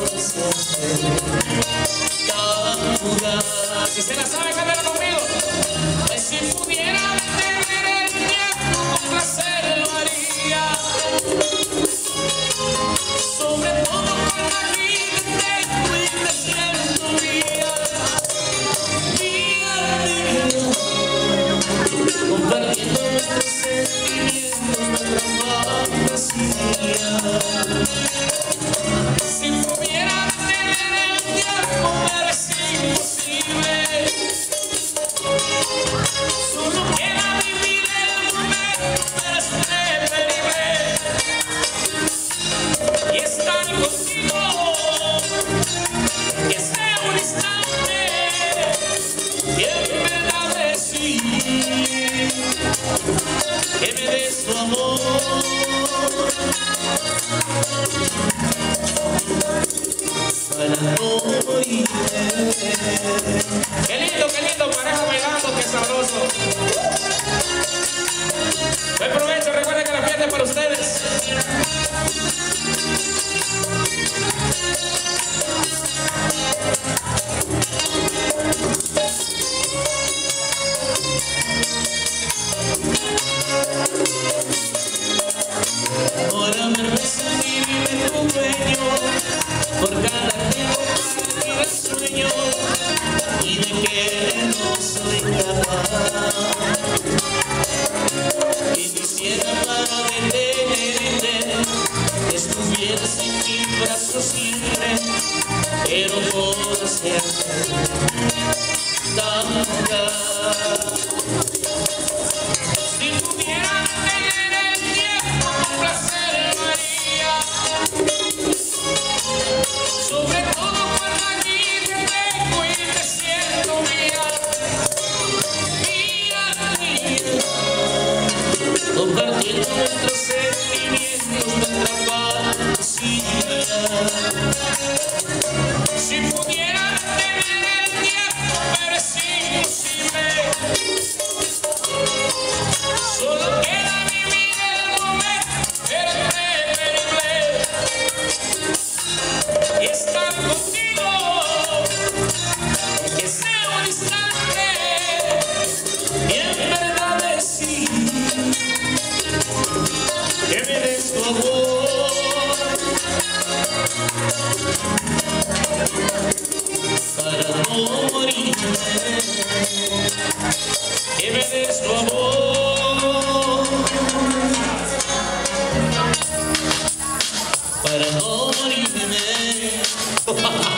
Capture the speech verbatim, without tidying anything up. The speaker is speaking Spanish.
Si se la sabe, cántala conmigo. Pues si pudiera detener el tiempo, con placer lo haría. Sobre todo con la vida que tengo y me siento mía. Mía, mía. Compartiendo nuestros sentimientos, nuestra fantasía. Si pudiera detener el tiempo, pero es imposible. Solo queda vivir el momento, pero es preferible. Y estar contigo, que sea un instante, y en verdad decir que me des tu amor. Para no morir. Qué lindo, qué lindo, pareja bailando, qué sabroso. Buen provecho, recuerden que la fiesta es para ustedes. Ahora me recibí en tu dueño, por cada tiempo para el sueño, y de que no soy capaz. Y quisiera para detenerte, que estuvieras en mi brazo siempre, pero todo se hace tan tarde. Si pudiera detener el tiempo, con placer lo haría. Sobre todo por la vida que tengo y me siento mía. Mía, mía. Compartiendo nuestros sentimientos, nuestra fantasía. Si pudiera detener el tiempo, pero es imposible. Solo queda vivir el momento, pero es preferible. Y estar contigo, que sea un instante, y en verdad decir que me des tu amor. Para no morirme, que me des tu amor. Para no morirme.